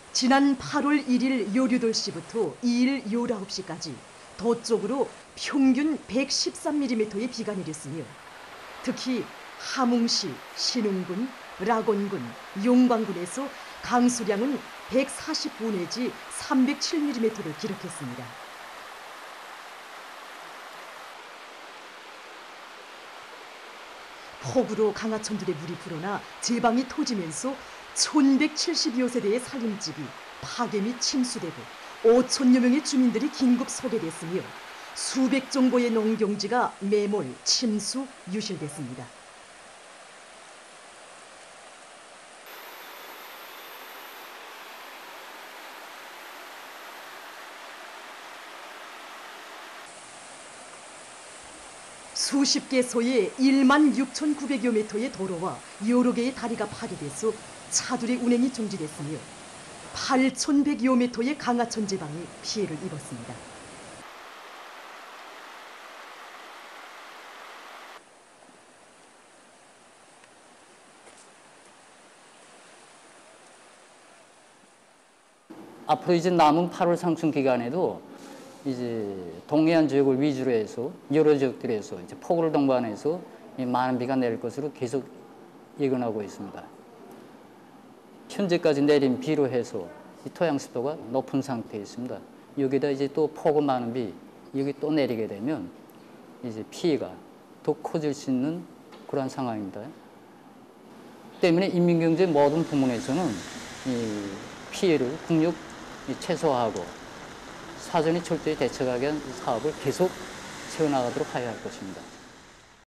지난 8월 1일 요 8시부터 2일 요 9시까지 도 쪽으로 평균 113mm의 비가 내렸으며 특히 함흥시, 신흥군, 락원군, 용광군에서 강수량은 145 내지 307mm를 기록했습니다. 폭우로 강하천들의 물이 불어나 제방이 터지면서 1172여 세대의 살림집이 파괴 및 침수되고 5천여 명의 주민들이 긴급 소개됐으며 수백 정도의 농경지가 매몰, 침수, 유실됐습니다. 수십 개소의 16,900여 미터의 도로와 여러 개의 다리가 파괴돼서 차들의 운행이 중지됐으며 8,100여 미터의 강하천 제방이 피해를 입었습니다. 앞으로 이제 남은 8월 상승 기간에도 이제 동해안 지역을 위주로 해서 여러 지역들에서 이제 폭우를 동반해서 많은 비가 내릴 것으로 계속 예견하고 있습니다. 현재까지 내린 비로 해서 토양 습도가 높은 상태에 있습니다. 여기다 이제 또 폭우 많은 비 여기 또 내리게 되면 이제 피해가 더 커질 수 있는 그런 상황입니다. 때문에 인민경제 모든 부문에서는 이 피해를 국력 최소화하고 사전에 철저히 대책하기 위한 사업을 계속 세워나가도록 해야 할 것입니다.